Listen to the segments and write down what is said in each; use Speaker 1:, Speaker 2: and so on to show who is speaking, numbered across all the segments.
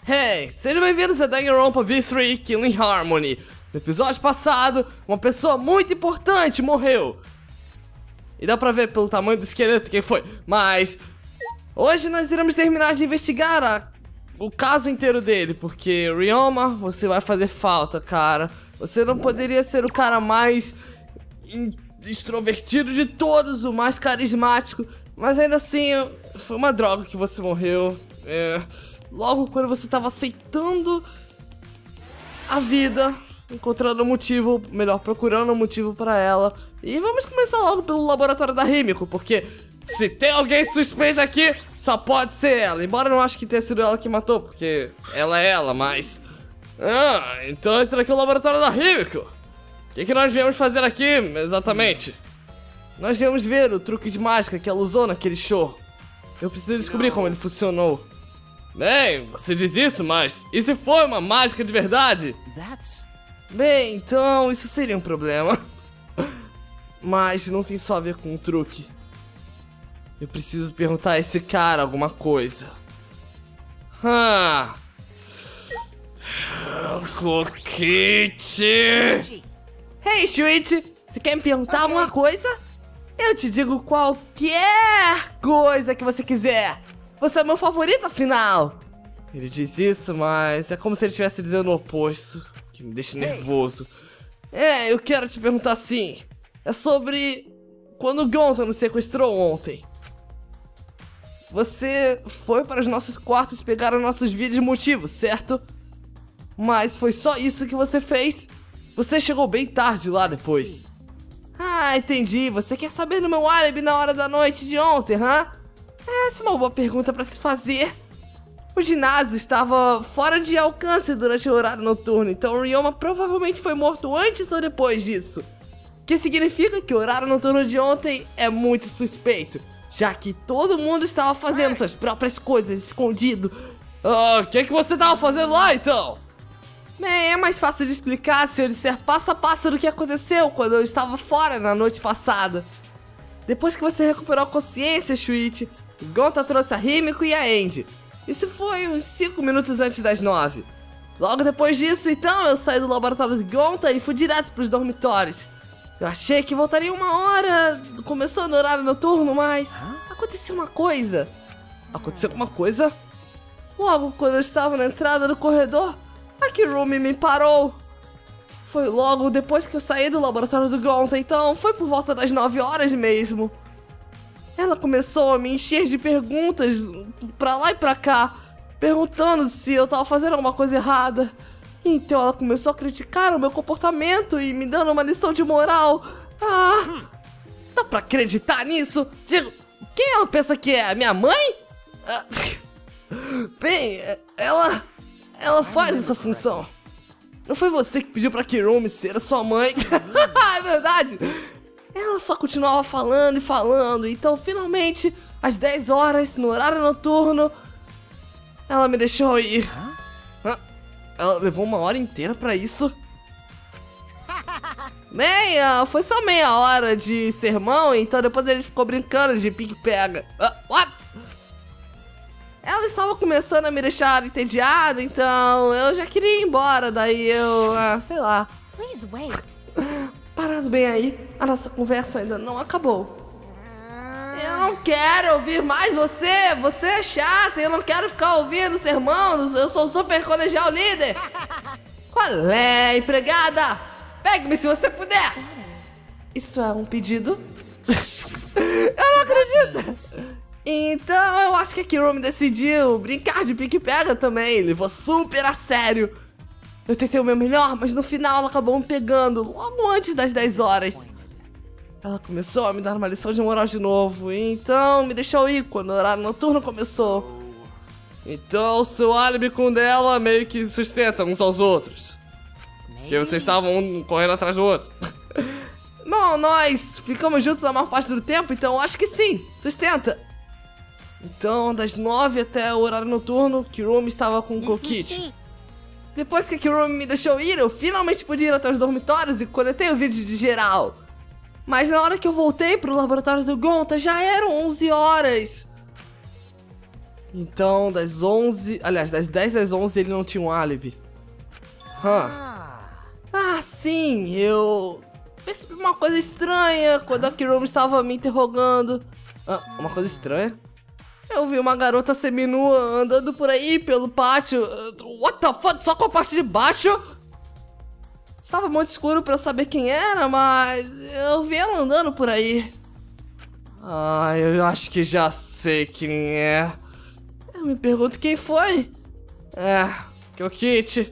Speaker 1: Hey, sejam bem-vindos a Danganronpa V3 Killing Harmony. No episódio passado, uma pessoa muito importante morreu. E dá pra ver pelo tamanho do esqueleto quem foi. Mas hoje nós iremos terminar de investigar o caso inteiro dele. Porque, Ryoma, você vai fazer falta, cara. Você não poderia ser o cara mais extrovertido de todos, o mais carismático. Mas ainda assim, foi uma droga que você morreu. Logo quando você estava aceitando a vida, encontrando um motivo, melhor, procurando um motivo pra ela. E vamos começar logo pelo laboratório da Himiko, porque se tem alguém suspeito aqui, só pode ser ela. Embora eu não acho que tenha sido ela que matou, porque ela é ela, mas... então esse daqui é o laboratório da Himiko. O que nós viemos fazer aqui, exatamente? Nós viemos ver o truque de mágica que ela usou naquele show. Eu preciso descobrir como ele funcionou. Bem, você diz isso, mas e se for uma mágica de verdade? Bem, então isso seria um problema. Mas não tem só a ver com o truque. Eu preciso perguntar a esse cara alguma coisa. Coquete! Hey, Shuichi! Você quer me perguntar alguma coisa? Eu te digo qualquer coisa que você quiser. Você é meu favorito, afinal. Ele diz isso, mas é como se ele estivesse dizendo o oposto, que me deixa nervoso. Eu quero te perguntar assim. É sobre quando o Gonta nos sequestrou ontem. Você foi para os nossos quartos pegar os nossos vídeos de motivo, certo? Mas foi só isso que você fez? Você chegou bem tarde lá depois. Entendi. Você quer saber do meu álibi na hora da noite de ontem, Essa é uma boa pergunta pra se fazer. O ginásio estava fora de alcance durante o horário noturno, então o Ryoma provavelmente foi morto antes ou depois disso. O que significa que o horário noturno de ontem é muito suspeito, já que todo mundo estava fazendo suas próprias coisas escondido. O que você estava fazendo lá, então? Bem, é mais fácil de explicar se eu disser passo a passo do que aconteceu quando eu estava fora na noite passada. Depois que você recuperou a consciência, Shuichi, o Gonta trouxe a Himiko e a Andy. Isso foi uns 5 minutos antes das 9. Logo depois disso, então, eu saí do laboratório de Gonta e fui direto para os dormitórios. Eu achei que voltaria 1 hora, começando o horário noturno, mas aconteceu uma coisa. Aconteceu uma coisa? Logo quando eu estava na entrada do corredor, a Kirumi me parou. Foi logo depois que eu saí do laboratório do Gonta, então foi por volta das 9 horas mesmo. Ela começou a me encher de perguntas pra lá e pra cá, perguntando se eu tava fazendo alguma coisa errada. Então ela começou a criticar o meu comportamento e me dando uma lição de moral. Dá pra acreditar nisso? Digo, quem ela pensa que é? Minha mãe? Bem, ela faz essa função. Não foi você que pediu pra Kirumi ser a sua mãe? É verdade. Ela só continuava falando e falando. Então, finalmente, às 10 horas, no horário noturno, ela me deixou ir. Ela levou 1 hora inteira pra isso? Bem, foi só meia hora de sermão, então depois ele ficou brincando de pique-pega. What? Ela estava começando a me deixar entediado, então eu já queria ir embora, daí eu... sei lá.
Speaker 2: Please wait.
Speaker 1: Parado bem aí, a nossa conversa ainda não acabou. Eu não quero ouvir mais você, você é chata, eu não quero ficar ouvindo sermão, eu sou o super colegial líder. Qual é, empregada? Pegue-me se você puder. Isso é um pedido? Eu não acredito. Então eu acho que a Kirumi decidiu brincar de pique-pega também, levou super a sério. Eu tentei o meu melhor, mas no final ela acabou me pegando logo antes das 10 horas. Ela começou a me dar uma lição de moral de novo, e então me deixou ir quando o horário noturno começou. Então seu álibi com o dela meio que sustenta uns aos outros. Porque vocês estavam um correndo atrás do outro. Bom, nós ficamos juntos a maior parte do tempo, então eu acho que sim, sustenta. Então, das 9 até o horário noturno, Kirumi estava com o Kokichi. Depois que a Kirumi me deixou ir, eu finalmente pude ir até os dormitórios e coletei o vídeo de geral. Mas na hora que eu voltei pro laboratório do Gonta, já eram 11 horas. Então, das 11... Aliás, das 10 às 11 ele não tinha um álibi. Ah, sim, eu... percebi uma coisa estranha quando a Kirumi estava me interrogando. Uma coisa estranha? Eu vi uma garota seminua andando por aí pelo pátio. What the fuck? Só com a parte de baixo? Estava muito escuro pra eu saber quem era, mas eu vi ela andando por aí. Ah, eu acho que já sei quem é. Eu me pergunto quem foi. Kyokitty.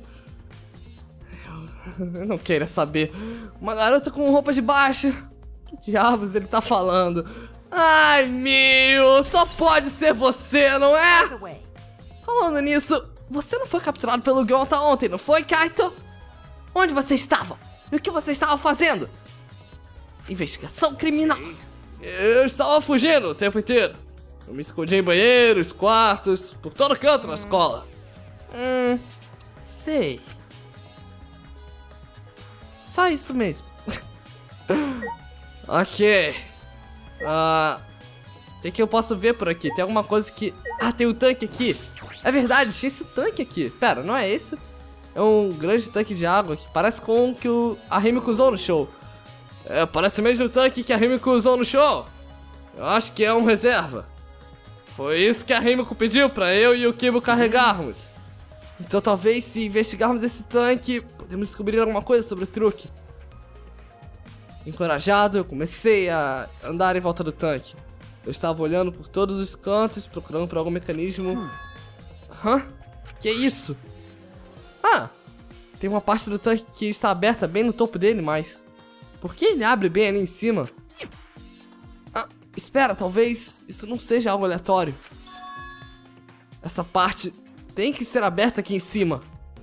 Speaker 1: Eu não queira saber. Uma garota com roupa de baixo. Que diabos ele tá falando? Ai, Mio, só pode ser você, não é? Falando nisso, você não foi capturado pelo Gyonta ontem, não foi, Kaito? Onde você estava? E o que você estava fazendo? Investigação criminal. Eu estava fugindo o tempo inteiro. Eu me escondi em banheiros, quartos, por todo canto na escola. Sei. Só isso mesmo. Ok. O que eu posso ver por aqui? Tem alguma coisa que... tem um tanque aqui. É verdade, tinha esse tanque aqui. Pera, não é esse? É um grande tanque de água que parece com o que a Himiko usou no show. Parece mesmo o tanque que a Himiko usou no show. Eu acho que é um reserva. Foi isso que a Himiko pediu pra eu e o Kibo carregarmos. Então talvez se investigarmos esse tanque, podemos descobrir alguma coisa sobre o truque. Encorajado, eu comecei a andar em volta do tanque. Eu estava olhando por todos os cantos, procurando por algum mecanismo. Que é isso? Tem uma parte do tanque que está aberta bem no topo dele, mas... por que ele abre bem ali em cima? Espera, talvez isso não seja algo aleatório. Essa parte tem que ser aberta aqui em cima.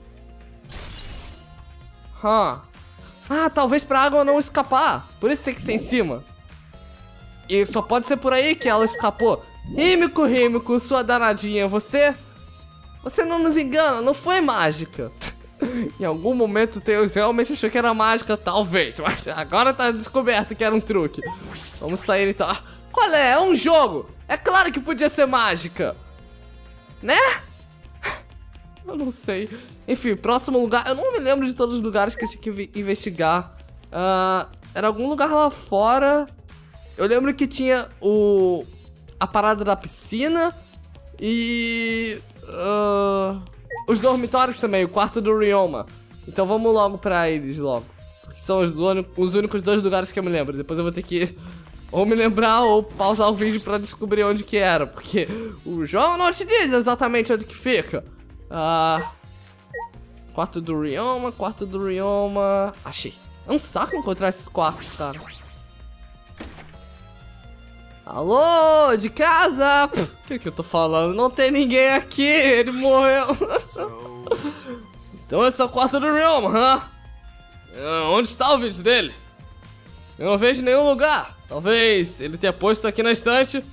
Speaker 1: Talvez pra água não escapar. Por isso tem que ser em cima. E só pode ser por aí que ela escapou. Himiko, sua danadinha, você não nos engana, não foi mágica. Em algum momento o Tails realmente achou que era mágica, talvez. Mas agora tá descoberto que era um truque. Vamos sair então. Qual é? É um jogo. É claro que podia ser mágica. Né? Eu não sei. Enfim, próximo lugar. Eu não me lembro de todos os lugares que eu tinha que investigar. Era algum lugar lá fora. Eu lembro que tinha a parada da piscina. E... os dormitórios também, o quarto do Ryoma. Então vamos logo pra eles logo. Porque são os únicos 2 lugares que eu me lembro. Depois eu vou ter que ou me lembrar ou pausar o vídeo pra descobrir onde que era. Porque o jogo não te diz exatamente onde que fica. Quarto do Ryoma. Achei. É um saco encontrar esses quartos, cara. Alô, de casa? O que eu tô falando? Não tem ninguém aqui, ele morreu. Então esse é o quarto do Ryoma, onde está o vídeo dele? Eu não vejo em nenhum lugar. Talvez ele tenha posto aqui na estante.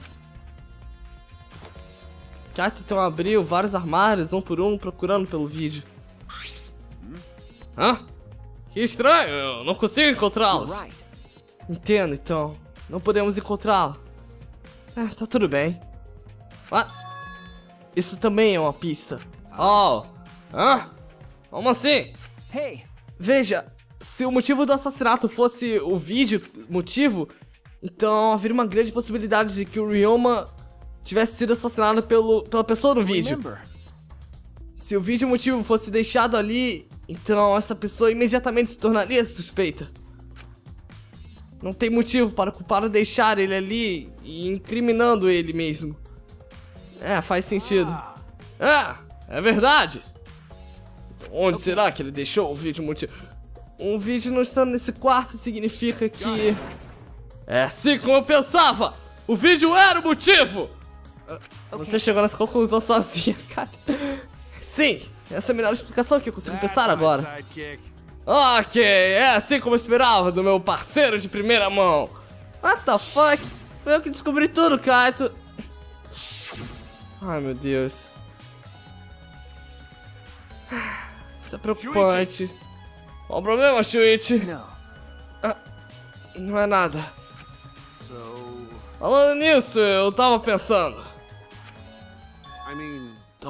Speaker 1: Kaito então abriu vários armários, um por um, procurando pelo vídeo. Que estranho, eu não consigo encontrá-los. Entendo, então. Não podemos encontrá-lo. Tá tudo bem. Isso também é uma pista. Como assim? Veja, se o motivo do assassinato fosse o vídeo motivo, então haveria uma grande possibilidade de que o Ryoma tivesse sido assassinado pela pessoa no vídeo. Se o vídeo motivo fosse deixado ali, então essa pessoa imediatamente se tornaria suspeita. Não tem motivo para o culpado deixar ele ali e incriminando ele mesmo. Faz sentido. É verdade. Então, onde será que ele deixou o vídeo motivo? Um vídeo não estando nesse quarto significa que... é assim como eu pensava! O vídeo era o motivo! Você chegou nessa conclusão sozinha, cara. Sim, essa é a melhor explicação que eu consigo pensar agora. Ok, é assim como eu esperava do meu parceiro de primeira mão. What the fuck? Foi eu que descobri tudo, Kaito. Ai, meu Deus. Isso é preocupante. Qual o problema, Shuichi? Não é nada. Falando nisso, eu tava pensando.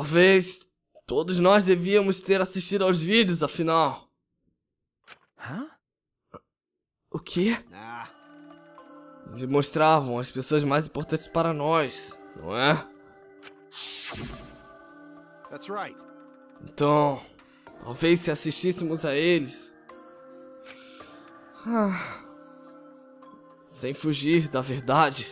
Speaker 1: Talvez todos nós devíamos ter assistido aos vídeos, afinal.
Speaker 2: Hã?
Speaker 1: O quê? Eles mostravam as pessoas mais importantes para nós, não é?
Speaker 2: That's right.
Speaker 1: Então, talvez se assistíssemos a eles... sem fugir da verdade.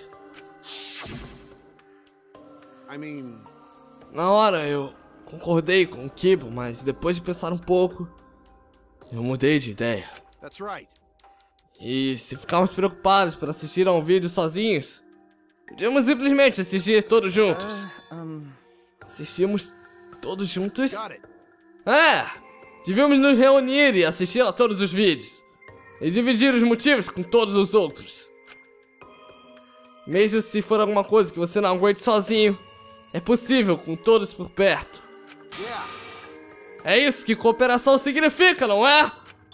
Speaker 1: Na hora eu concordei com o Kibo, mas depois de pensar um pouco, eu mudei de ideia.
Speaker 2: That's right.
Speaker 1: E se ficarmos preocupados por assistir a um vídeo sozinhos, podíamos simplesmente assistir todos juntos. Assistimos todos juntos?
Speaker 2: Got it.
Speaker 1: Devíamos nos reunir e assistir a todos os vídeos. E dividir os motivos com todos os outros. Mesmo se for alguma coisa que você não aguente sozinho, é possível com todos por perto.
Speaker 2: Yeah.
Speaker 1: É isso que cooperação significa, não é?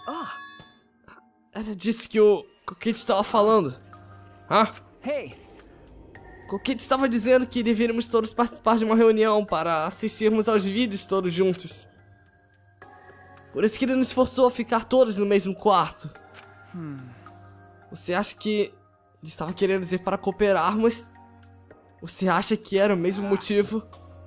Speaker 1: Era disso que o Coquete estava falando.
Speaker 3: Hey,
Speaker 1: Coquete estava dizendo que deveríamos todos participar de uma reunião para assistirmos aos vídeos todos juntos. Por isso que ele nos forçou a ficar todos no mesmo quarto. Você acha que ele estava querendo dizer para cooperarmos? Você acha que era o mesmo motivo?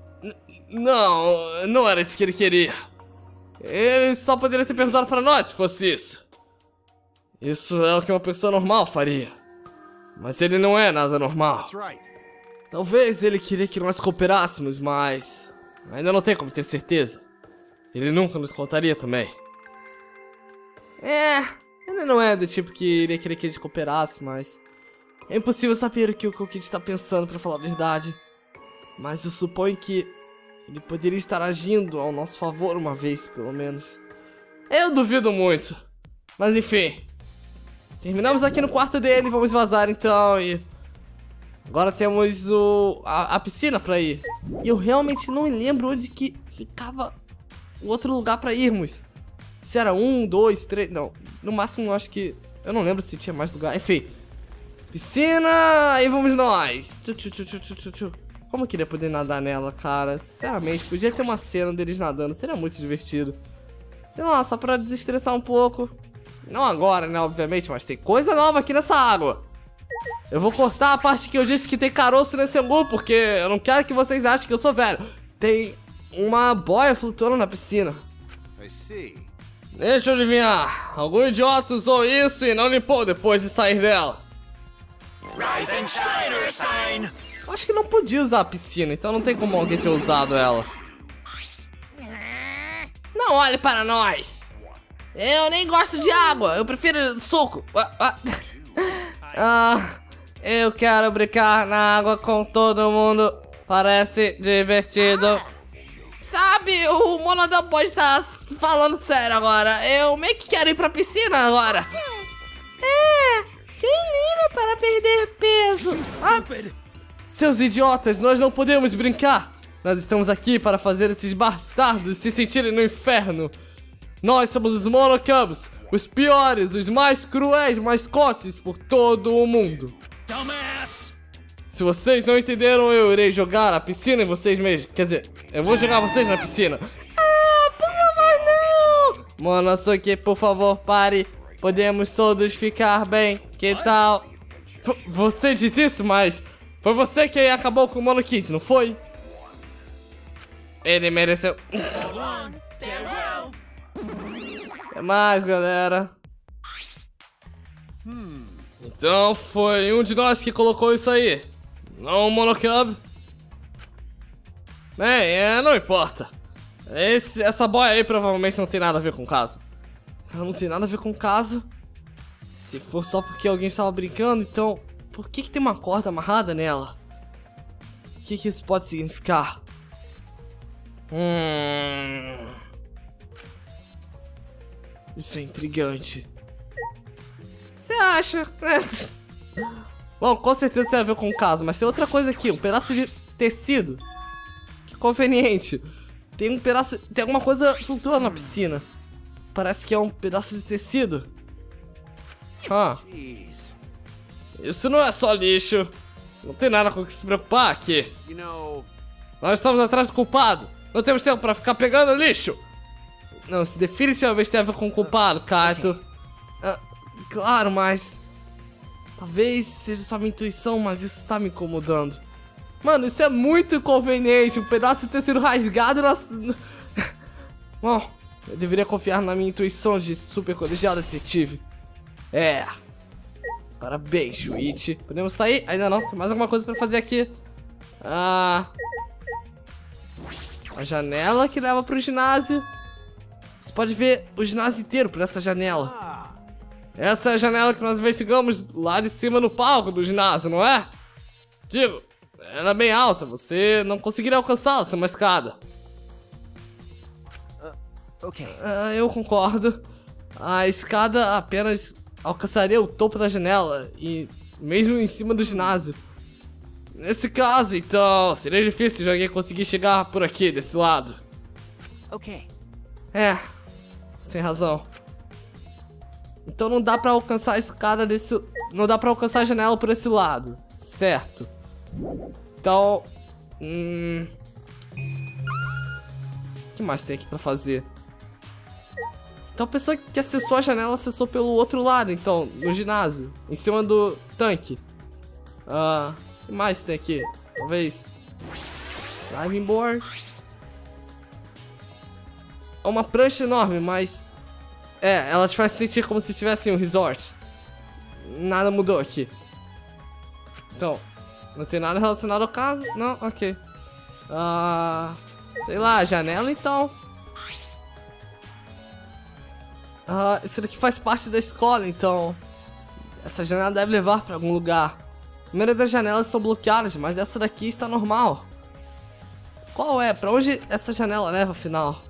Speaker 1: Não era isso que ele queria. Ele só poderia ter perguntado para nós se fosse isso. Isso é o que uma pessoa normal faria. Mas ele não é nada normal.
Speaker 2: That's right.
Speaker 1: Talvez ele queria que nós cooperássemos, mas ainda não tem como ter certeza. Ele nunca nos contaria também. Ele não é do tipo que iria querer que a gente cooperasse, mas... é impossível saber o que o Coquete está pensando, pra falar a verdade. Mas eu suponho que ele poderia estar agindo ao nosso favor uma vez, pelo menos. Eu duvido muito. Mas enfim. Terminamos aqui no quarto dele, vamos vazar então e... agora temos a piscina pra ir. E eu realmente não me lembro onde que ficava o outro lugar pra irmos. Se era 1, 2, 3... não, no máximo eu acho que... eu não lembro se tinha mais lugar, enfim. Piscina, aí vamos nós. Como eu queria poder nadar nela, cara. Sinceramente, podia ter uma cena deles nadando, seria muito divertido. Sei lá, só pra desestressar um pouco. Não agora, né, obviamente, mas tem coisa nova aqui nessa água. Eu vou cortar a parte que eu disse que tem caroço nesse angu, porque eu não quero que vocês achem que eu sou velho. Tem uma boia flutuando na piscina.
Speaker 2: I see.
Speaker 1: Deixa eu adivinhar. Algum idiota usou isso e não limpou depois de sair dela.
Speaker 4: Rise and shine or sign.
Speaker 1: Eu acho que não podia usar a piscina, então não tem como alguém ter usado ela. Não olhe para nós. Eu nem gosto de água, eu prefiro suco. Eu quero brincar na água com todo mundo. Parece divertido. Sabe, o Monodão pode estar falando sério agora. Eu meio que quero ir pra piscina agora. Quem liga para perder peso? Seus idiotas, nós não podemos brincar. Nós estamos aqui para fazer esses bastardos se sentirem no inferno. Nós somos os Monocubs, os piores, os mais cruéis mascotes por todo o mundo.
Speaker 4: Dumbass.
Speaker 1: Se vocês não entenderam, eu irei jogar na piscina em vocês mesmos. Quer dizer, eu vou jogar vocês na piscina. Por favor, não! Monosuke, por favor, pare. Podemos todos ficar bem. Que tal? Você disse isso, mas foi você que acabou com o Mono Kid, não foi? Ele mereceu. Até mais, galera. Então foi um de nós que colocou isso aí. Não o Monocub. Bem, não importa. Essa boia aí provavelmente não tem nada a ver com o caso. Ela não tem nada a ver com o caso. Se for só porque alguém estava brincando, então... por que tem uma corda amarrada nela? O que isso pode significar? Isso é intrigante. Você acha? Bom, com certeza tem a ver com o caso, mas tem outra coisa aqui, um pedaço de tecido. Que conveniente. Tem um pedaço... tem alguma coisa flutuando na piscina. Parece que é um pedaço de tecido.
Speaker 2: Jeez.
Speaker 1: Isso não é só lixo. Não tem nada com o que se preocupar aqui.
Speaker 2: You know,
Speaker 1: Nós estamos atrás do culpado. Não temos tempo pra ficar pegando lixo. Não, isso definitivamente tem a ver com o culpado, Kaito. Claro, mas... talvez seja só minha intuição, mas isso tá me incomodando. Mano, isso é muito inconveniente. Um pedaço ter sido rasgado na... Bom, eu deveria confiar na minha intuição de super colegial detetive. É. Parabéns, Shuichi. Podemos sair? Ainda não. Tem mais alguma coisa pra fazer aqui. A janela que leva pro ginásio. Você pode ver o ginásio inteiro por essa janela. Essa é a janela que nós investigamos lá de cima no palco do ginásio, não é? Digo, ela é bem alta. Você não conseguiria alcançá-la sem uma escada.
Speaker 3: Ok.
Speaker 1: Eu concordo. A escada apenas alcançaria o topo da janela e mesmo em cima do ginásio. Nesse caso, então, seria difícil de alguém conseguir chegar por aqui, desse lado.
Speaker 3: Ok.
Speaker 1: Você tem razão. Então não dá pra alcançar a escada desse... não dá pra alcançar a janela por esse lado, certo? Então... o que mais tem aqui pra fazer? Então a pessoa que acessou a janela acessou pelo outro lado, então, no ginásio, em cima do tanque. O que mais tem aqui? Talvez... diving board. É uma prancha enorme, mas... ela te faz sentir como se estivesse em um resort. Nada mudou aqui. Então, não tem nada relacionado ao caso? Não? Ok. Sei lá, janela então. Isso daqui faz parte da escola, então. Essa janela deve levar pra algum lugar. A maioria das janelas são bloqueadas, mas essa daqui está normal. Qual é? Pra onde essa janela leva, afinal?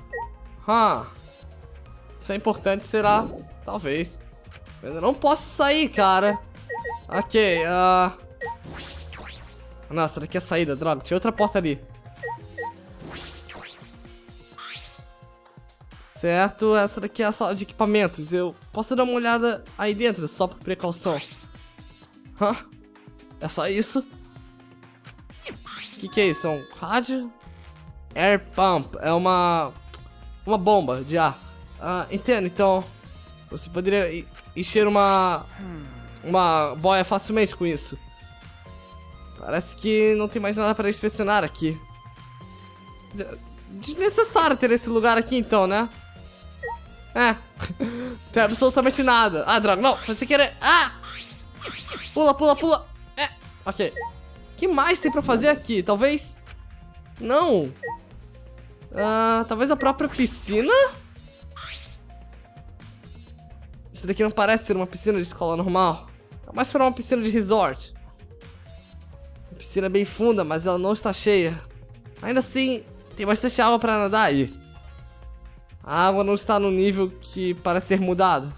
Speaker 1: Isso é importante, será? Talvez. Mas eu não posso sair, cara. Ok, nossa, daqui é a saída, droga. Tinha outra porta ali. Certo, essa daqui é a sala de equipamentos. Eu posso dar uma olhada aí dentro, só por precaução. É só isso? O que é isso? É um rádio? Air pump. É uma bomba de ar. Entendo, então você poderia encher uma boia facilmente com isso. Parece que não tem mais nada para inspecionar aqui. Desnecessário ter esse lugar aqui então, né? Tem absolutamente nada. Droga, não, você querer... Pula, pula, pula. Ok. O que mais tem pra fazer aqui? Talvez... não. Talvez a própria piscina? Isso daqui não parece ser uma piscina de escola normal. É mais para uma piscina de resort. A piscina é bem funda, mas ela não está cheia. Ainda assim, tem bastante água para nadar aí. A água não está no nível que parece ser mudado.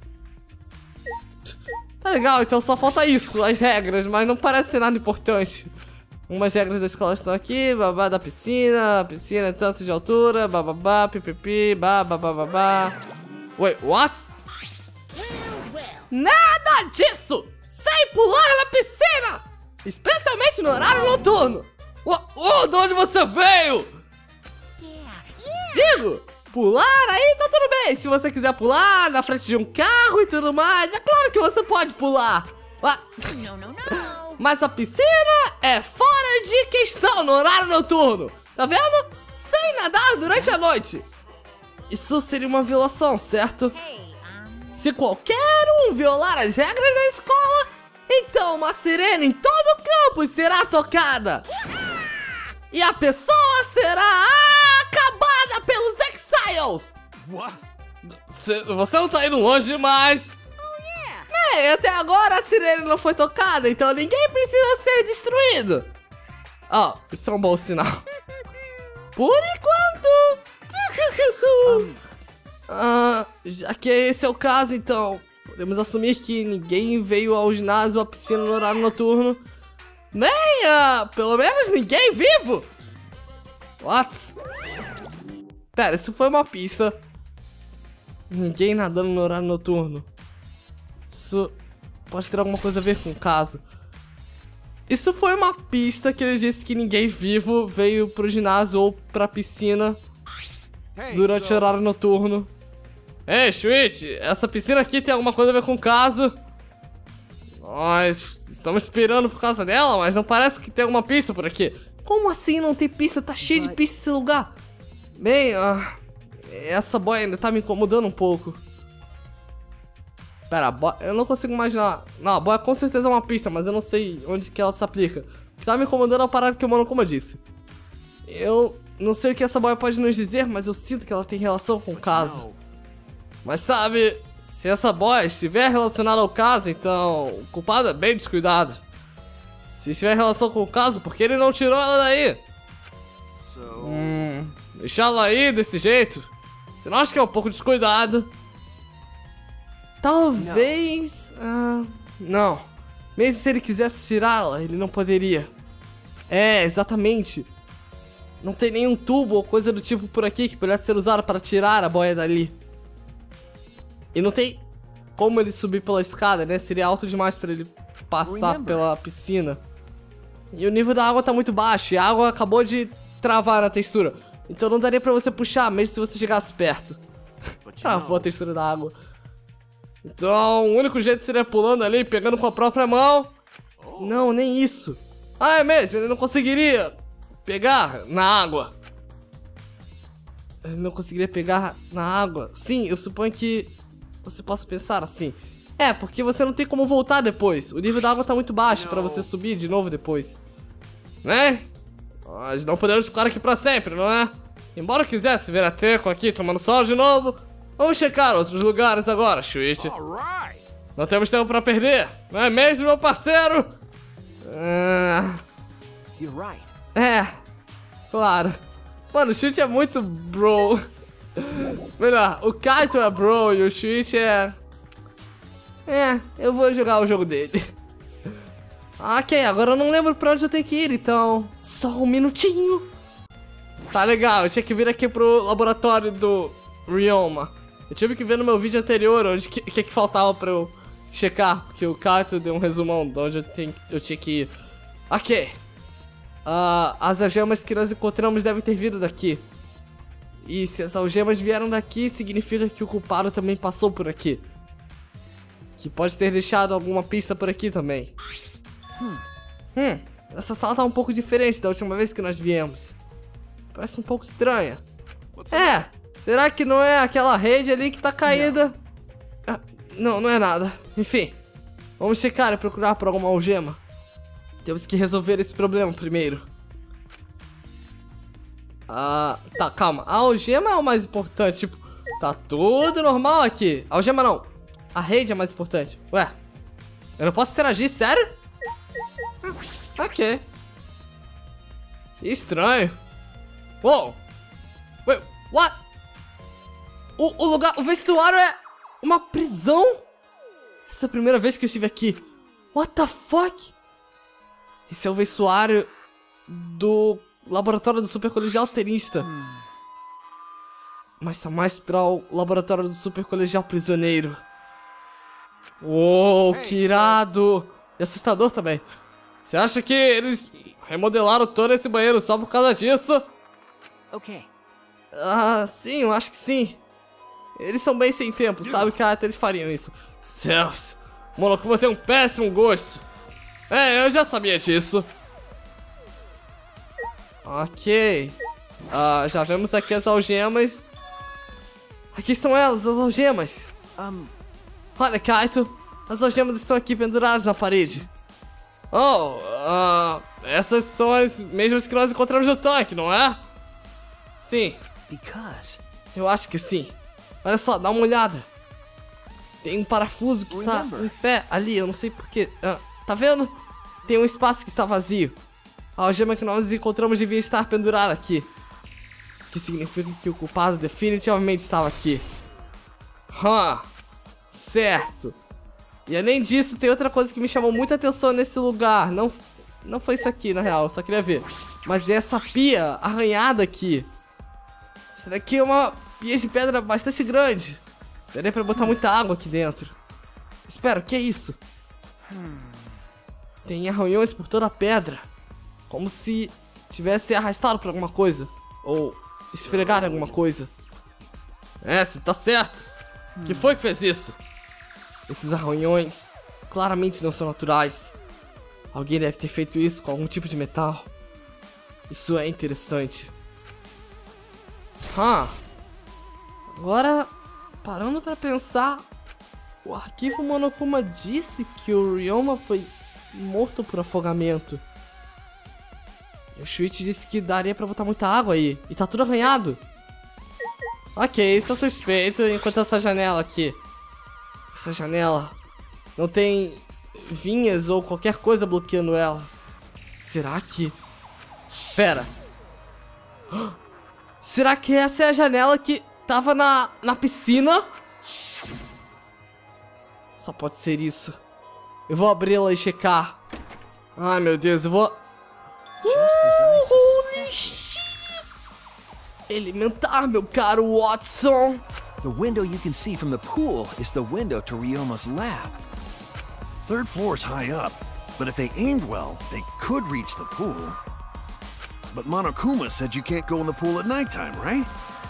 Speaker 1: Tá legal, então só falta isso, as regras, mas não parece ser nada importante. Umas regras da escola estão aqui, babá da piscina, piscina é tanto de altura, bababá, pipipi, bababá. Wait, what? Nada disso! Sem pular na piscina! Especialmente no horário noturno! De onde você veio? Digo, pular aí tá tudo bem. Se você quiser pular na frente de um carro e tudo mais, é claro que você pode pular. Mas a piscina é fora de questão no horário noturno. Tá vendo? Sem nadar durante a noite. Isso seria uma violação, certo? Se qualquer um violar as regras da escola, então uma sirene em todo o campus será tocada. E a pessoa será acabada pelos Exiles. Você não tá indo longe demais. Até agora a sirene não foi tocada, então ninguém precisa ser destruído. Isso é um bom sinal. Por enquanto. Já que esse é o caso, então podemos assumir que ninguém veio ao ginásio ou à piscina no horário noturno. Pelo menos ninguém vivo. What? Pera, isso foi uma pista. Ninguém nadando no horário noturno. Isso pode ter alguma coisa a ver com o caso. Isso foi uma pista que ele disse que ninguém vivo veio pro ginásio ou pra piscina
Speaker 2: Hey,
Speaker 1: durante o horário noturno. Ei, Shuichi, essa piscina aqui tem alguma coisa a ver com o caso? Nós estamos esperando por causa dela, mas não parece que tem alguma pista por aqui. Como assim não tem pista? Tá cheio de pista nesse lugar. Bem, essa boia ainda tá me incomodando um pouco. Pera, eu não consigo imaginar. Não, a boia com certeza é uma pista, mas eu não sei onde que ela se aplica. O que tá me incomodando é a parada que o mano, como eu disse. Eu não sei o que essa boia pode nos dizer, mas eu sinto que ela tem relação com o caso. Mas sabe, se essa boia estiver relacionada ao caso, então o culpado é bem descuidado. Se estiver em relação com o caso, por que ele não tirou ela daí? Deixar ela aí desse jeito? Você não acha que é um pouco descuidado? Talvez... não. Mesmo se ele quisesse tirá-la, ele não poderia. É, exatamente. Não tem nenhum tubo ou coisa do tipo por aqui que pudesse ser usado para tirar a boia dali. E não tem como ele subir pela escada, né? Seria alto demais para ele passar pela piscina. E o nível da água tá muito baixo e a água acabou de travar na textura. Então não daria pra você puxar, mesmo se você chegasse perto. Travou a textura da água. Então o único jeito seria pulando ali, pegando com a própria mão. Não, nem isso. Ah, é mesmo? Ele não conseguiria pegar na água. Ele não conseguiria pegar na água? Sim, eu suponho que você possa pensar assim. É, porque você não tem como voltar depois. O nível da água tá muito baixo pra você subir de novo depois. Né? Nós não podemos ficar aqui pra sempre, não é? Embora eu quisesse ver a Teco aqui tomando sol de novo, vamos checar outros lugares agora, Shuichi. Não temos tempo pra perder, não é mesmo, meu parceiro?
Speaker 3: You're right.
Speaker 1: É, claro. Mano, o Shuichi é muito bro. Melhor, o Kaito é bro e o Shuichi é... eu vou jogar o jogo dele. Ok, agora eu não lembro pra onde eu tenho que ir, então... Só um minutinho. Tá legal, eu tinha que vir aqui pro laboratório do Ryoma. Eu tive que ver no meu vídeo anterior onde que faltava pra eu checar, porque o Kaito deu um resumão de onde eu tinha que ir. Ok. As algemas que nós encontramos devem ter vindo daqui. E se as algemas vieram daqui, significa que o culpado também passou por aqui. Que pode ter deixado alguma pista por aqui também. Essa sala tá um pouco diferente da última vez que nós viemos. Parece um pouco estranha. Será que não é aquela rede ali que tá caída? Não é nada. Enfim, vamos checar e procurar por alguma algema. Temos que resolver esse problema primeiro. Tá, calma. A algema é o mais importante, tipo, tá tudo normal aqui. A algema não. A rede é mais importante. Ué, eu não posso interagir, sério? Ok. Que estranho. Uou. Wait, what? O lugar, o vestuário é uma prisão? Essa é a primeira vez que eu estive aqui. What the fuck? Esse é o vestuário do laboratório do super colegial tenista. Mas tá mais pra o laboratório do super colegial prisioneiro. Uou, que irado. E assustador também. Você acha que eles remodelaram todo esse banheiro só por causa disso?
Speaker 3: Okay.
Speaker 1: Sim, eu acho que sim. Eles são bem sem tempo, sabe que até eles fariam isso. Céus, o Monokuma tem um péssimo gosto. Eu já sabia disso. Ok. Já vemos aqui as algemas. Aqui estão elas, as algemas. Olha, Kaito, as algemas estão aqui penduradas na parede. Essas são as mesmas que nós encontramos no tanque, não é? Sim.
Speaker 3: Because
Speaker 1: eu acho que sim. Olha só, dá uma olhada. Tem um parafuso que tá em pé ali, eu não sei porquê. Tá vendo? Tem um espaço que está vazio. A algema que nós encontramos devia estar pendurada aqui. Que significa que o culpado definitivamente estava aqui. Certo. E além disso, tem outra coisa que me chamou muita atenção nesse lugar. Não foi isso aqui, na real, eu só queria ver. Mas é essa pia arranhada aqui. Essa daqui é uma pia de pedra bastante grande. Daria pra botar muita água aqui dentro. Espera, o que é isso? Tem arranhões por toda a pedra. Como se tivesse arrastado por alguma coisa. Ou esfregado em alguma coisa. É, você tá certo. Que foi que fez isso? Esses arranhões claramente não são naturais. Alguém deve ter feito isso com algum tipo de metal. Isso é interessante. Agora, parando pra pensar, o arquivo Monokuma disse que o Ryoma foi morto por afogamento. E o Shuichi disse que daria pra botar muita água aí. E tá tudo arranhado. Ok, isso é suspeito. Enquanto essa janela aqui. Essa janela não tem vinhas ou qualquer coisa bloqueando ela. Será que... Pera. Será que essa é a janela que tava na piscina? Só pode ser isso. Eu vou abri-la e checar. Ai, meu Deus, eu vou... Holy shit! Elementar, meu caro Watson.
Speaker 3: The window you can see from the pool is the window to Ryoma's lab.
Speaker 2: Third floor's high up, but if they aimed well, they could reach the pool. But Monokuma said you can't go in the pool at nighttime, right?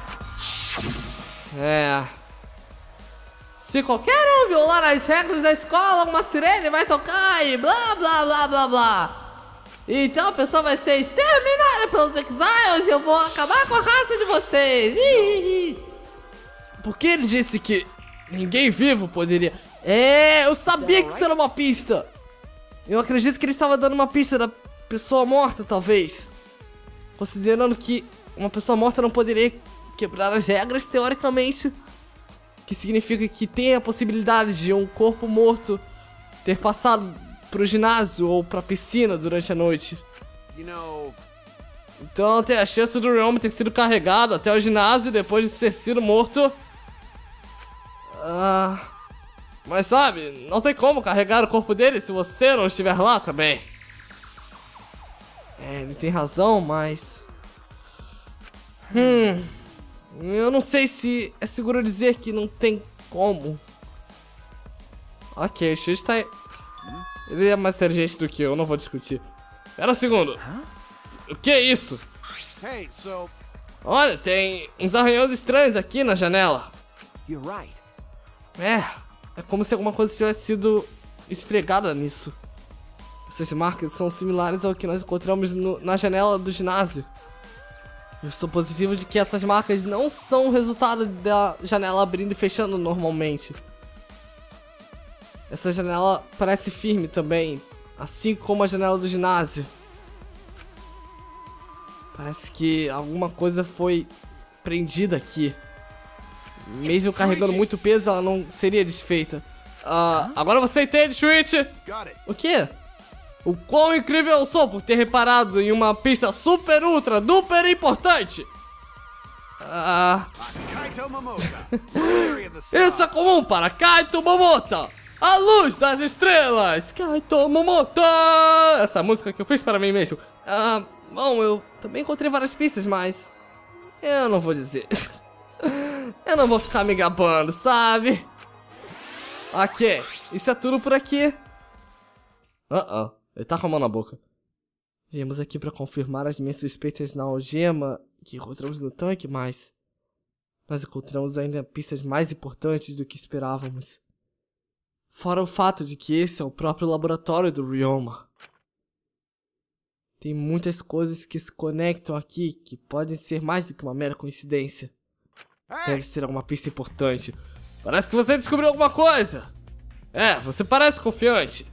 Speaker 1: É. Se qualquer um violar as regras da escola, uma sirene vai tocar e blá blá blá blá blá. Então a pessoa vai ser exterminada pelos Exiles e eu vou acabar com a raça de vocês. Por que ele disse que ninguém vivo poderia... É, eu sabia que isso era uma pista. Eu acredito que ele estava dando uma pista da pessoa morta, talvez. Considerando que uma pessoa morta não poderia quebrar as regras, teoricamente. Que significa que tem a possibilidade de um corpo morto ter passado pro ginásio ou pra piscina durante a noite. Então tem a chance do Ryoma ter sido carregado até o ginásio depois de ter sido morto. Mas sabe, não tem como carregar o corpo dele se você não estiver lá também. É, ele tem razão, mas... eu não sei se é seguro dizer que não tem como. Ok, o Shuichi tá... Ele é mais inteligente do que eu, não vou discutir. Espera um segundo. O que é isso?
Speaker 2: Hey, so...
Speaker 1: Olha, tem uns arranhões estranhos aqui na janela.
Speaker 3: You're right.
Speaker 1: É como se alguma coisa tivesse sido esfregada nisso. Essas marcas são similares ao que nós encontramos na janela do ginásio. Eu estou positivo de que essas marcas não são o resultado da janela abrindo e fechando normalmente. Essa janela parece firme também, assim como a janela do ginásio. Parece que alguma coisa foi prendida aqui. Mesmo carregando muito peso, ela não seria desfeita. Agora você entende, Shuichi? O quê? O quão incrível eu sou por ter reparado em uma pista super, ultra, duper importante. Isso é comum para Kaito Momota, a luz das estrelas. Kaito Momota. Essa música que eu fiz para mim mesmo. Bom, eu também encontrei várias pistas, mas eu não vou dizer. Eu não vou ficar me gabando, sabe? Ok, isso é tudo por aqui. Ele tá com a mão na boca. Viemos aqui pra confirmar as minhas suspeitas na algema que encontramos no tanque, mas nós encontramos ainda pistas mais importantes do que esperávamos. Fora o fato de que esse é o próprio laboratório do Ryoma. Tem muitas coisas que se conectam aqui que podem ser mais do que uma mera coincidência. Deve ser alguma pista importante. Parece que você descobriu alguma coisa. Você parece confiante.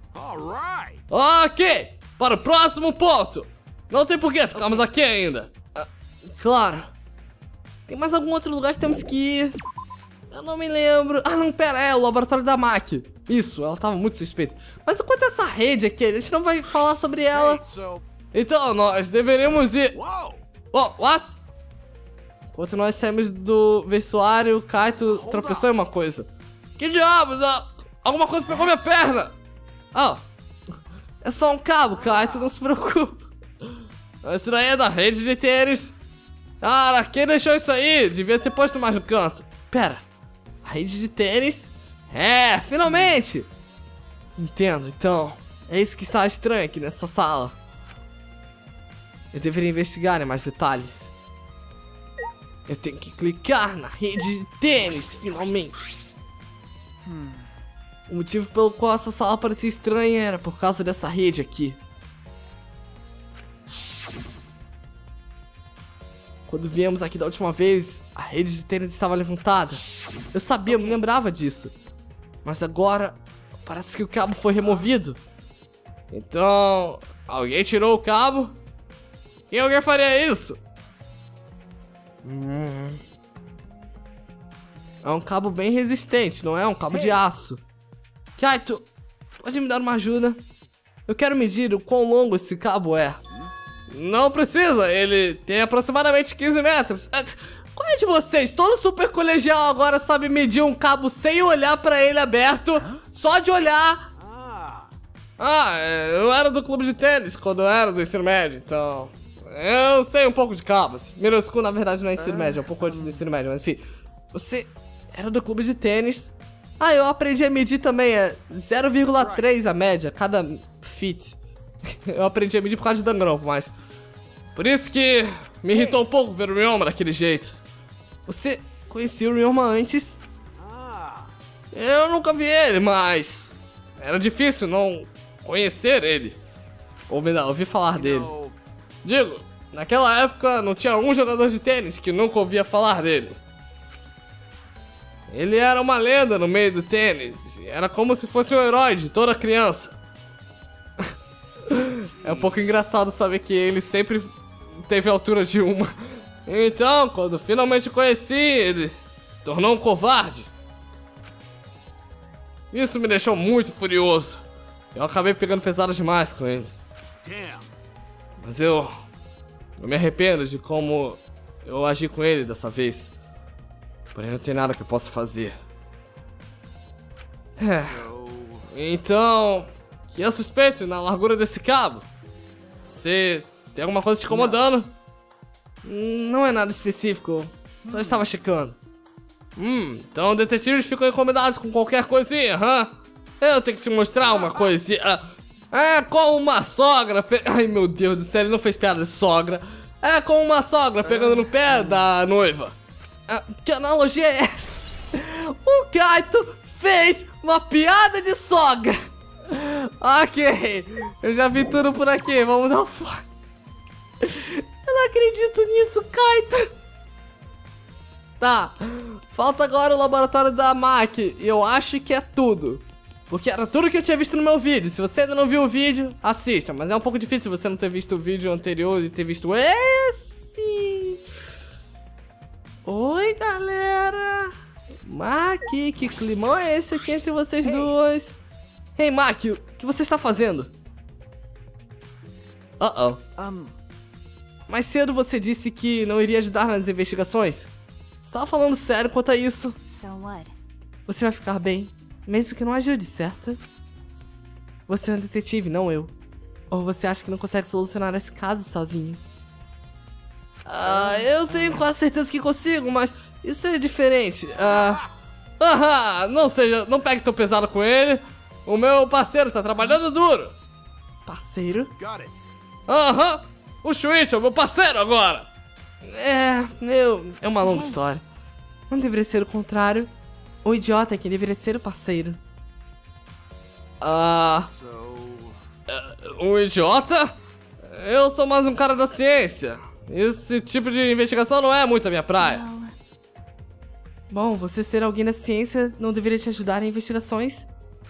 Speaker 1: Ok, para o próximo ponto. Não tem por que ficarmos aqui ainda. Claro. Tem mais algum outro lugar que temos que ir? Eu não me lembro. Não, pera, é o laboratório da Maki. Isso, ela tava muito suspeita. Mas enquanto essa rede aqui, a gente não vai falar sobre ela. Então, nós deveríamos ir... What? Enquanto nós saímos do vestuário, o Kaito tropeçou em uma coisa. Que diabos? Alguma coisa pegou minha perna. É só um cabo, Kaito, não se preocupe. Isso daí é da rede de tênis. Cara, quem deixou isso aí? Devia ter posto mais no canto. Pera, a rede de tênis? Finalmente! Entendo, então. É isso que está estranho aqui nessa sala. Eu deveria investigar em mais detalhes. Eu tenho que clicar na rede de tênis, finalmente. O motivo pelo qual essa sala parecia estranha era por causa dessa rede aqui. Quando viemos aqui da última vez, a rede de tênis estava levantada. Eu sabia, eu me lembrava disso. Mas agora, parece que o cabo foi removido. Então, alguém tirou o cabo? E alguém faria isso? É um cabo bem resistente, não é um cabo de aço. Kaito, pode me dar uma ajuda? Eu quero medir o quão longo esse cabo é. Não precisa, ele tem aproximadamente 15 metros. Qual é de vocês? Todo super colegial agora sabe medir um cabo sem olhar pra ele aberto. Só de olhar. Eu era do clube de tênis quando eu era do ensino médio, então... Eu sei um pouco de cabos. Middle school, na verdade, não é ensino médio, é um pouco antes do ensino médio, mas enfim. Você era do clube de tênis. Eu aprendi a medir também, é 0,3 a média, cada feet. Eu aprendi a medir por causa de Danganronpa, mas... Por isso que me irritou um pouco ver o Ryoma daquele jeito. Você conhecia o Ryoma antes? Eu nunca vi ele, mas... Era difícil não conhecer ele. Ou melhor, ouvir falar dele. Digo, naquela época não tinha um jogador de tênis que nunca ouvia falar dele. Ele era uma lenda no meio do tênis. Era como se fosse um herói de toda criança. É um pouco engraçado saber que ele sempre teve a altura de uma. Então, quando finalmente conheci, ele se tornou um covarde. Isso me deixou muito furioso. Eu acabei pegando pesado demais com ele. Mas eu me arrependo de como eu agi com ele dessa vez. Porém, não tem nada que eu possa fazer. Então, que é suspeito na largura desse cabo? Você tem alguma coisa te incomodando? Não é nada específico, só estava checando. Então detetives ficam incomodados com qualquer coisinha, Eu tenho que te mostrar uma coisinha. Com uma sogra Ai meu Deus do céu, ele não fez piada de sogra. Com uma sogra pegando no pé da noiva. Que analogia é essa? O Kaito fez uma piada de sogra. Ok, eu já vi tudo por aqui, vamos dar um foco. Eu não acredito nisso, Kaito. Tá, falta agora o laboratório da Maki. E eu acho que é tudo, porque era tudo que eu tinha visto no meu vídeo. Se você ainda não viu o vídeo, assista. Mas é um pouco difícil você não ter visto o vídeo anterior e ter visto esse. Oi, galera. Maki, que climão é esse aqui entre vocês dois? Ei, Maki, o que você está fazendo? Mais cedo você disse que não iria ajudar nas investigações. Você estava falando sério quanto a isso? Você vai ficar bem, mesmo que não ajude, certo? Você é um detetive, não eu. Ou você acha que não consegue solucionar esse caso sozinho? Eu tenho quase certeza que consigo, mas isso é diferente. Não pegue tão pesado com ele. O meu parceiro tá trabalhando duro. Parceiro? O Shuichi é o meu parceiro agora. É uma longa história. Não deveria ser o contrário. O idiota é quem deveria ser o parceiro. Um idiota? Eu sou mais um cara da ciência. Esse tipo de investigação não é muito a minha praia. Bom, você ser alguém da ciência não deveria te ajudar em investigações?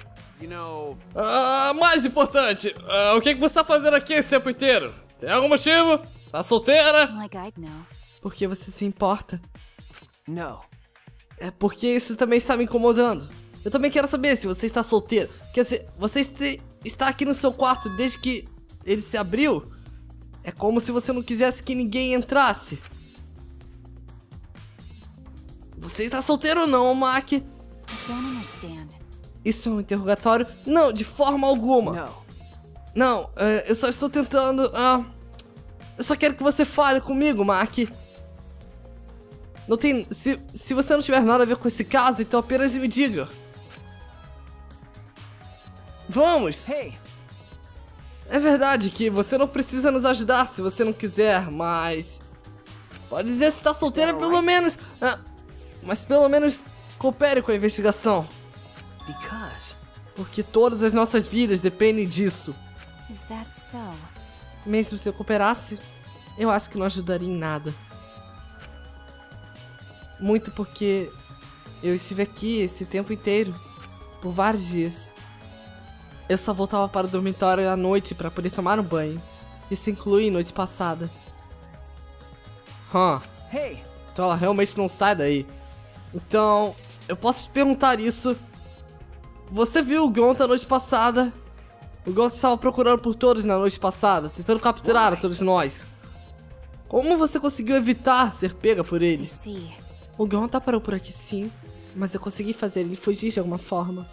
Speaker 1: Mais importante, o que você tá fazendo aqui esse tempo inteiro? Tem algum motivo? Tá solteira? Porque você se importa?
Speaker 3: No.
Speaker 1: É porque isso também está me incomodando. Eu também quero saber se você está solteira. Quer dizer, você está aqui no seu quarto desde que ele se abriu? É como se você não quisesse que ninguém entrasse. Você está solteiro ou não, Maki? Isso é um interrogatório? Não, de forma alguma. Não, eu só estou tentando... eu só quero que você fale comigo, Maki. Não tem... Se você não tiver nada a ver com esse caso, então apenas me diga. Vamos! É verdade que você não precisa nos ajudar se você não quiser, mas... Pode dizer se tá solteira pelo menos... mas pelo menos coopere com a investigação.
Speaker 3: Because...
Speaker 1: Porque todas as nossas vidas dependem disso.
Speaker 5: Is that so?
Speaker 1: Mesmo se eu cooperasse, eu acho que não ajudaria em nada. Muito porque eu estive aqui esse tempo inteiro, por vários dias. Eu só voltava para o dormitório à noite para poder tomar um banho. Isso inclui noite passada.
Speaker 3: Hey!
Speaker 1: Então ela realmente não sai daí. Então, eu posso te perguntar isso. Você viu o Gonta noite passada? O Gonta estava procurando por todos na noite passada, tentando capturar a todos nós. Como você conseguiu evitar ser pega por ele?
Speaker 5: See.
Speaker 1: O Gonta parou por aqui sim, mas eu consegui fazer ele fugir de alguma forma.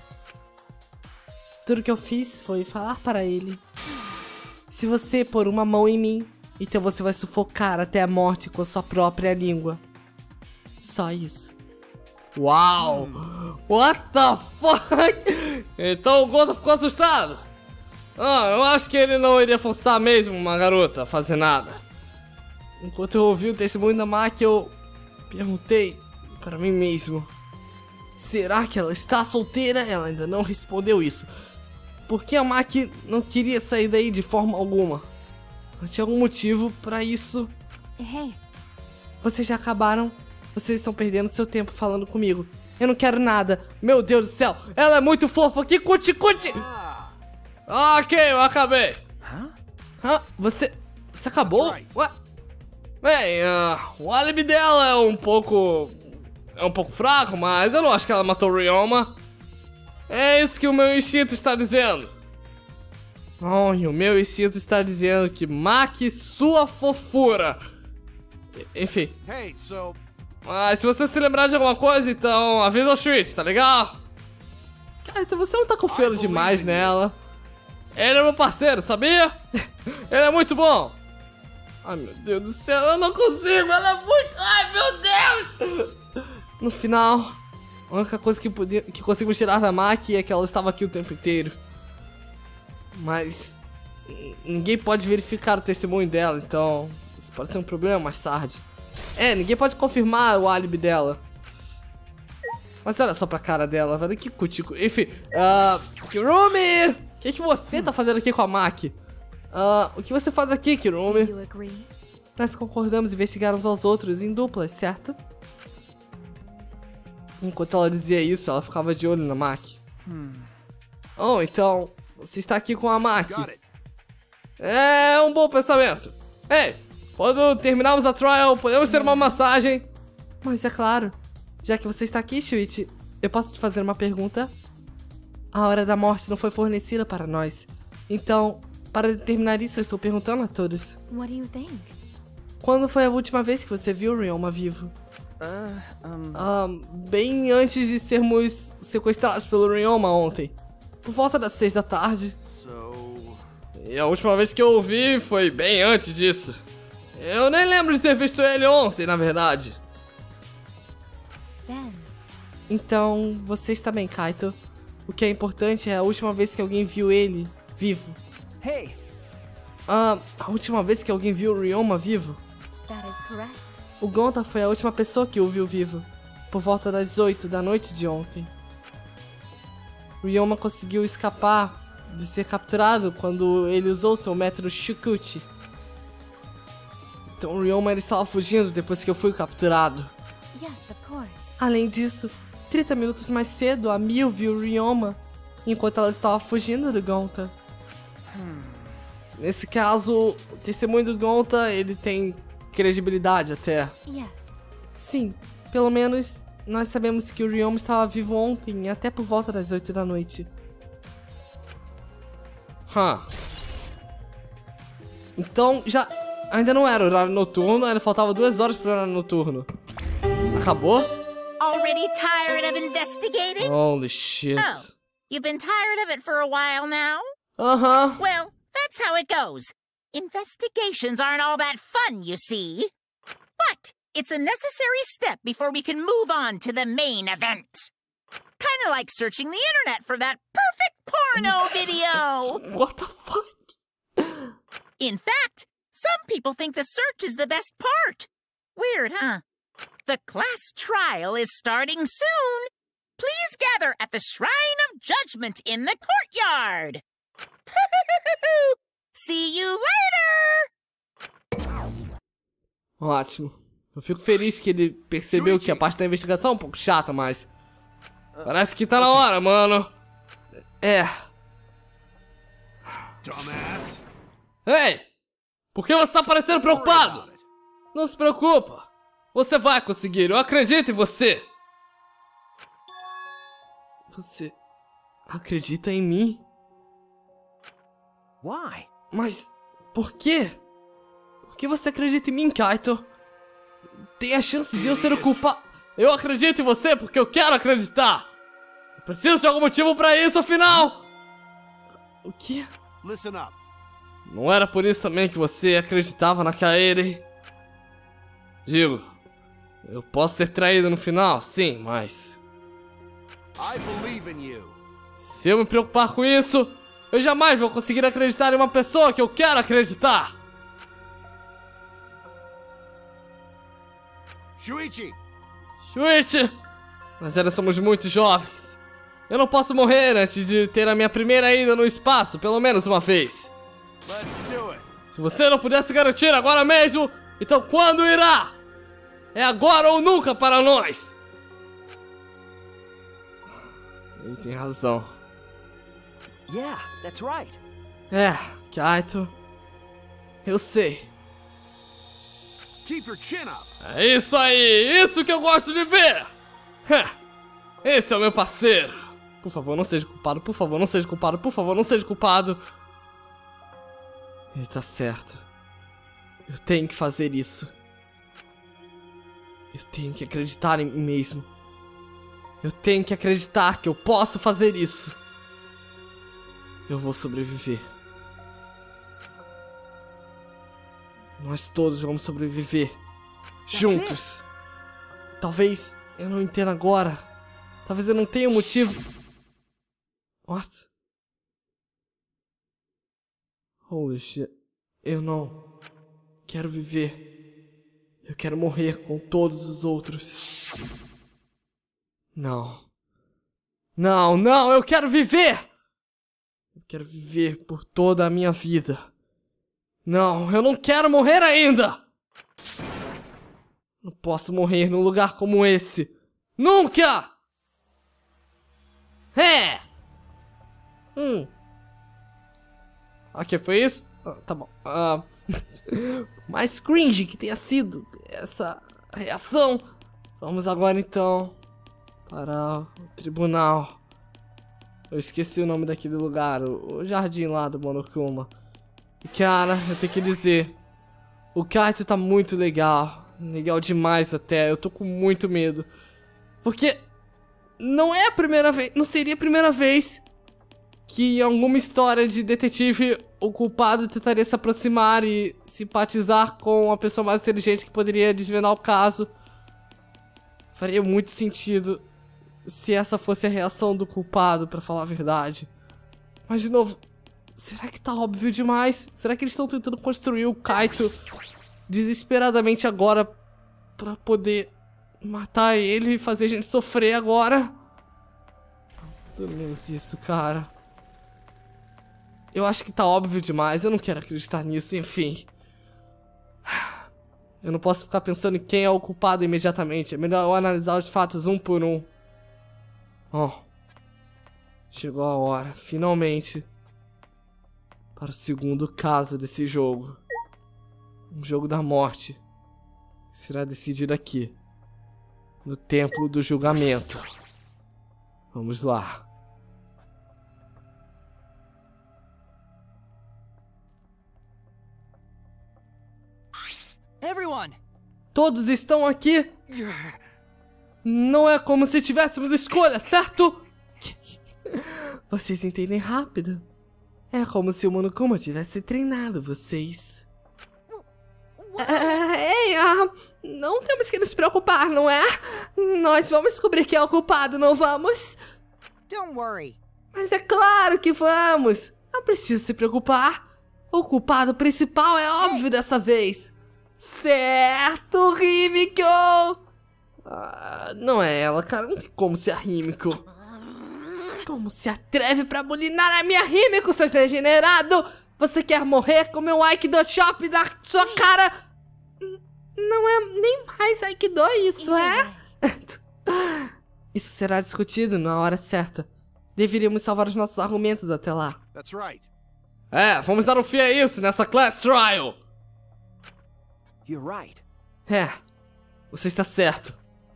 Speaker 1: Tudo que eu fiz foi falar para ele: se você pôr uma mão em mim, então você vai sufocar até a morte com a sua própria língua. Só isso. Uau! What the fuck? Então o Gonta ficou assustado. Eu acho que ele não iria forçar mesmo uma garota a fazer nada. Enquanto eu ouvi o testemunho da Maki, eu perguntei para mim mesmo: será que ela está solteira? Ela ainda não respondeu isso. Por que a Maki não queria sair daí de forma alguma? Não tinha algum motivo para isso.
Speaker 5: Hey.
Speaker 1: Vocês já acabaram? Vocês estão perdendo seu tempo falando comigo. Eu não quero nada. Meu Deus do céu. Ela é muito fofa. Que cuti. Ok, eu acabei. Você acabou? Ué? Bem, o álibi dela é um pouco fraco, mas eu não acho que ela matou Ryoma. É isso que o meu instinto está dizendo. E o meu instinto está dizendo que Maki sua fofura. Enfim.
Speaker 2: Hey, so
Speaker 1: Mas se você se lembrar de alguma coisa, então avisa o Switch, tá legal? Cara, então você não tá confiando demais nela. Ele é meu parceiro, sabia? Ele é muito bom. Ai, meu Deus do céu, eu não consigo, ela é muito... Ai, meu Deus! No final, a única coisa que consigo tirar da Maki é que ela estava aqui o tempo inteiro. Mas ninguém pode verificar o testemunho dela, então isso pode ser um problema mais tarde. Ninguém pode confirmar o álibi dela. Mas olha só pra cara dela, velho, que cutico. Enfim, Kirumi! O que você tá fazendo aqui com a Maki? O que você faz aqui, Kirumi?
Speaker 5: You agree?
Speaker 1: Nós concordamos em investigar uns aos outros em duplas, certo? Enquanto ela dizia isso, ela ficava de olho na Maki. Então, você está aqui com a Maki.
Speaker 2: got it.
Speaker 1: É um bom pensamento. Quando terminarmos a trial, podemos ter uma massagem. Mas é claro, já que você está aqui, Shuichi, eu posso te fazer uma pergunta? A hora da morte não foi fornecida para nós. Então, para determinar isso, eu estou perguntando a todos.
Speaker 5: What do you think?
Speaker 1: Quando foi a última vez que você viu o Ryoma vivo? Bem antes de sermos sequestrados pelo Ryoma ontem. Por volta das 6 da tarde.
Speaker 2: So
Speaker 1: E a última vez que eu o vi foi bem antes disso. Eu nem lembro de ter visto ele ontem, na verdade.
Speaker 5: Then,
Speaker 1: Então, você está bem, Kaito. O que é importante é a última vez que alguém viu ele vivo.
Speaker 3: Hey!
Speaker 1: A última vez que alguém viu o Ryoma vivo?
Speaker 5: that is correct.
Speaker 1: O Gonta foi a última pessoa que o viu vivo, por volta das 8 da noite de ontem. Ryoma conseguiu escapar de ser capturado quando ele usou seu método Shukuchi. Então Ryoma ele estava fugindo depois que eu fui capturado.
Speaker 5: Yes, of course.
Speaker 1: Além disso, 30 minutos mais cedo, a Miu viu Ryoma enquanto ela estava fugindo do Gonta. Nesse caso, o testemunho do Gonta, ele tem credibilidade até.
Speaker 5: Yes.
Speaker 1: Sim, pelo menos nós sabemos que o Ryoma estava vivo ontem, até por volta das 8 da noite. Então, ainda não era horário noturno, ainda faltava 2 horas pro horário noturno. Acabou?
Speaker 6: Already tired of investigating?
Speaker 1: Holy shit.
Speaker 6: Oh, you've been tired of it for a while now?
Speaker 1: Aham.
Speaker 6: Well, that's how it goes. Investigations aren't all that fun, you see. But it's a necessary step before we can move on to the main event. Kinda like searching the internet for that perfect porno video.
Speaker 1: What the fuck?
Speaker 6: In fact, some people think the search is the best part. Weird, huh? The class trial is starting soon. Please gather at the Shrine of Judgment in the courtyard. See you later!
Speaker 1: Ótimo. Eu fico feliz que ele percebeu que a parte da investigação é um pouco chata, mas... Parece que tá na hora, mano. É.
Speaker 2: Dumbass.
Speaker 1: Ei! Por que você tá parecendo preocupado? Não se preocupa. Você vai conseguir, eu acredito em você. Você acredita em mim?
Speaker 3: Why?
Speaker 1: Mas por quê? Por que você acredita em mim, Kaito? Tem a chance de eu ser o culpado. Eu acredito em você porque eu quero acreditar. Eu preciso de algum motivo pra isso, afinal. O quê?
Speaker 2: Listen up.
Speaker 1: Não era por isso também que você acreditava na Kaede? Digo, eu posso ser traído no final, sim, mas...
Speaker 2: I believe in you.
Speaker 1: Se eu me preocupar com isso, eu jamais vou conseguir acreditar em uma pessoa que eu quero acreditar.
Speaker 2: Shuichi.
Speaker 1: Shuichi, nós ainda somos muito jovens. Eu não posso morrer antes de ter a minha primeira ida no espaço, pelo menos uma vez.
Speaker 2: Let's do it.
Speaker 1: Se você não pudesse garantir agora mesmo, então quando irá? É agora ou nunca para nós. Ele tem razão.
Speaker 3: Yeah, that's right.
Speaker 1: É, Kaito. Eu sei.
Speaker 2: Keep your chin up.
Speaker 1: É isso aí, isso que eu gosto de ver. Esse é o meu parceiro. Por favor, não seja culpado, por favor, não seja culpado, por favor, não seja culpado. Ele tá certo. Eu tenho que fazer isso. Eu tenho que acreditar em mim mesmo. Eu tenho que acreditar que eu posso fazer isso. Eu vou sobreviver. Nós todos vamos sobreviver. Juntos. Talvez eu não entenda agora. Talvez eu não tenha um motivo. What? Holy shit. Eu não quero viver. Eu quero morrer com todos os outros. Não. Não, não, eu quero viver! Eu quero viver por toda a minha vida. Não, eu não quero morrer ainda! Não posso morrer num lugar como esse. Nunca! É! Ok, foi isso? Tá bom. Mais cringe que tenha sido essa reação. Vamos agora então para o tribunal. Eu esqueci o nome daquele lugar, o jardim lá do Monokuma. E cara, eu tenho que dizer, o Kaito tá muito legal. Legal demais até, eu tô com muito medo. Porque não é a primeira vez, não seria a primeira vez que em alguma história de detetive o culpado tentaria se aproximar e simpatizar com a pessoa mais inteligente que poderia desvendar o caso. Faria muito sentido se essa fosse a reação do culpado, pra falar a verdade. Mas de novo, será que tá óbvio demais? Será que eles estão tentando construir o Kaito desesperadamente agora pra poder matar ele e fazer a gente sofrer agora? Pelo menos isso, cara. Eu acho que tá óbvio demais, eu não quero acreditar nisso, enfim. Eu não posso ficar pensando em quem é o culpado imediatamente, é melhor eu analisar os fatos um por um. Oh, chegou a hora, finalmente, para o segundo caso desse jogo. Um jogo da morte, que será decidido aqui, no Templo do Julgamento. Vamos lá.
Speaker 3: Everyone!
Speaker 1: Todos estão aqui? Não é como se tivéssemos escolha, certo? Vocês entendem rápido. É como se o Monokuma tivesse treinado vocês. Não temos que nos preocupar, não é? Nós vamos descobrir quem é o culpado, não vamos?
Speaker 6: Don't worry.
Speaker 1: Mas é claro que vamos. Não precisa se preocupar. O culpado principal é óbvio dessa vez. Certo, Himiko! Não é ela, cara. Não tem como ser a Himiko. Como se atreve pra bulinar a minha Himiko, seu degenerado? Você quer morrer com meu Aikido Shop na sua cara? Não é nem mais Aikido isso, é? Isso será discutido na hora certa. Deveríamos salvar os nossos argumentos até lá.
Speaker 2: That's right.
Speaker 1: Vamos dar um fim a isso nessa Class Trial.
Speaker 3: You're right.
Speaker 1: Você está certo.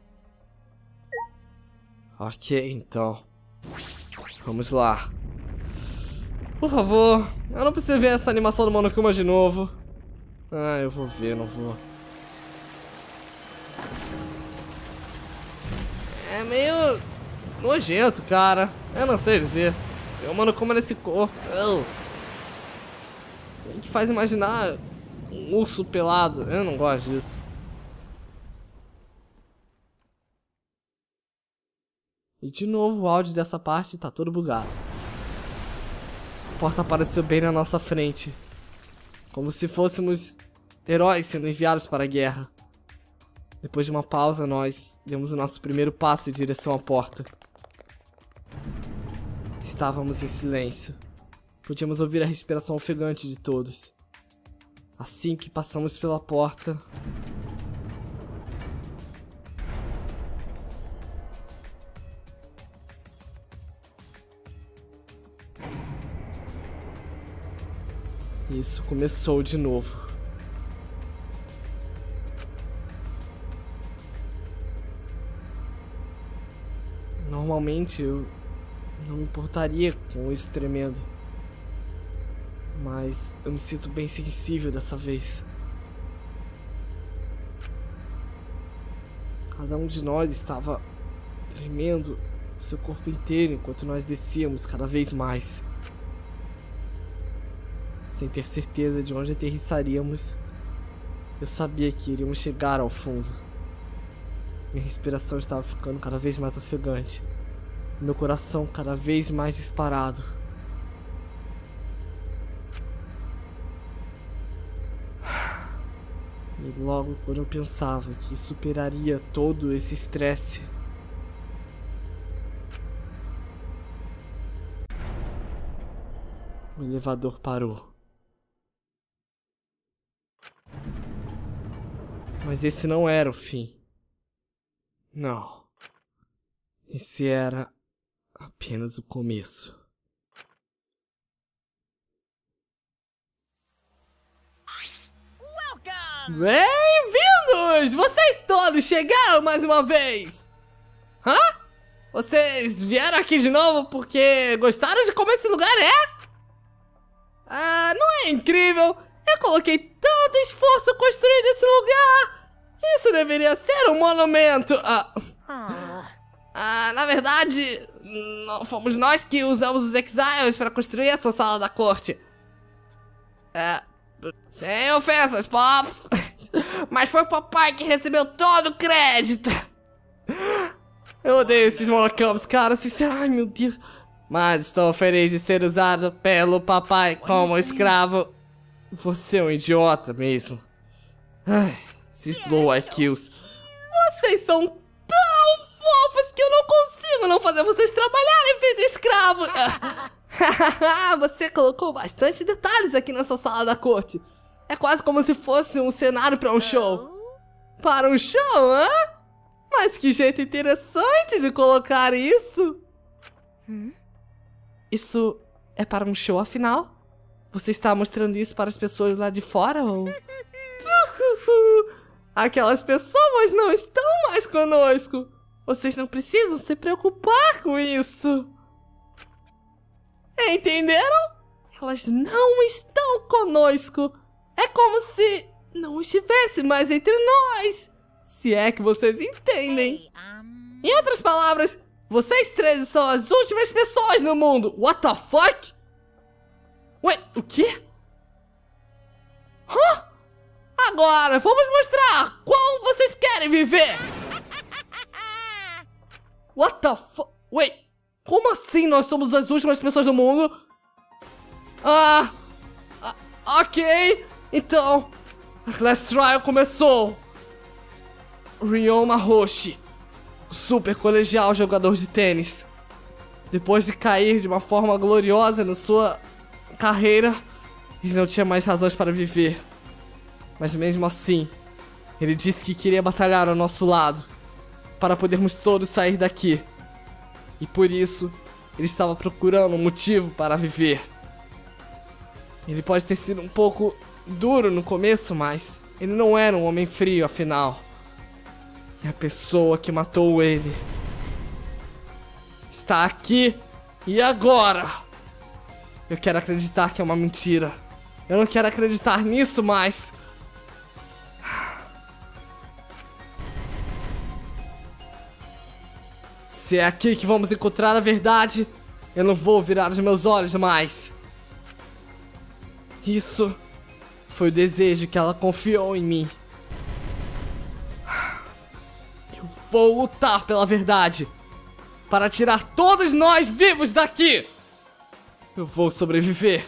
Speaker 1: Ok, então. Vamos lá. Por favor, eu não preciso ver essa animação do Monokuma de novo. Eu vou ver, não vou. É meio nojento, cara. Eu não sei dizer. Tem um Monokuma nesse corpo. O que faz imaginar um urso pelado. Eu não gosto disso. E de novo o áudio dessa parte tá todo bugado. A porta apareceu bem na nossa frente. Como se fôssemos heróis sendo enviados para a guerra. Depois de uma pausa, nós demos o nosso primeiro passo em direção à porta. Estávamos em silêncio. Podíamos ouvir a respiração ofegante de todos. Assim que passamos pela porta... Isso começou de novo. Normalmente eu não me importaria com isso tremendo. Mas eu me sinto bem sensível dessa vez. Cada um de nós estava tremendo o seu corpo inteiro enquanto nós descíamos cada vez mais. Sem ter certeza de onde aterrissaríamos, eu sabia que iríamos chegar ao fundo. Minha respiração estava ficando cada vez mais ofegante. Meu coração cada vez mais disparado. E logo quando eu pensava que superaria todo esse estresse, o elevador parou. Mas esse não era o fim. Não. Esse era apenas o começo. Bem-vindos! Vocês todos chegaram mais uma vez! Hã? Vocês vieram aqui de novo porque gostaram de como esse lugar é? Não é incrível? Eu coloquei tanto esforço construindo esse lugar! Isso deveria ser um monumento! Na verdade, não fomos nós que usamos os Exiles para construir essa sala da corte. Sem ofensas, Pops! Mas foi o papai que recebeu todo o crédito! Eu odeio esses monocampos, cara, sinceramente, ai meu Deus! Mas estou feliz de ser usado pelo papai como escravo. Você é um idiota mesmo. Ai, esses low IQs. Vocês são tão fofos que eu não consigo não fazer vocês trabalharem feito escravo. Você colocou bastante detalhes aqui nessa sala da corte. É quase como se fosse um cenário para um show. Para um show, hã? Mas que jeito interessante de colocar isso. Isso é para um show, afinal? Você está mostrando isso para as pessoas lá de fora, ou... Aquelas pessoas não estão mais conosco. Vocês não precisam se preocupar com isso. Entenderam? Elas não estão conosco. É como se não estivesse mais entre nós. Se é que vocês entendem. Em outras palavras, vocês 13 são as últimas pessoas no mundo. What the fuck? Ué, o quê? Hã? Agora, vamos mostrar como vocês querem viver. What the fuck? Wait, como assim nós somos as últimas pessoas do mundo? Ok, então a Class Trial começou. Ryoma Hoshi, super colegial jogador de tênis, depois de cair de uma forma gloriosa na sua carreira, ele não tinha mais razões para viver. Mas mesmo assim, ele disse que queria batalhar ao nosso lado, para podermos todos sair daqui. E por isso, ele estava procurando um motivo para viver. Ele pode ter sido um pouco duro no começo, mas ele não era um homem frio, afinal. E a pessoa que matou ele está aqui e agora. Eu quero acreditar que é uma mentira. Eu não quero acreditar nisso mais. Se é aqui que vamos encontrar a verdade, eu não vou virar os meus olhos mais. Isso foi o desejo que ela confiou em mim. Eu vou lutar pela verdade, para tirar todos nós vivos daqui. Eu vou sobreviver.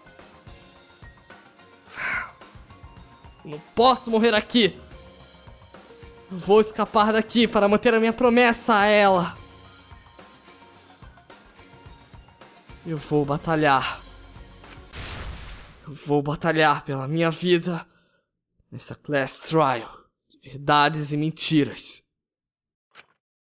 Speaker 1: Não posso morrer aqui. Eu vou escapar daqui para manter a minha promessa a ela. Eu vou batalhar. Eu vou batalhar pela minha vida nessa Class Trial de verdades e mentiras.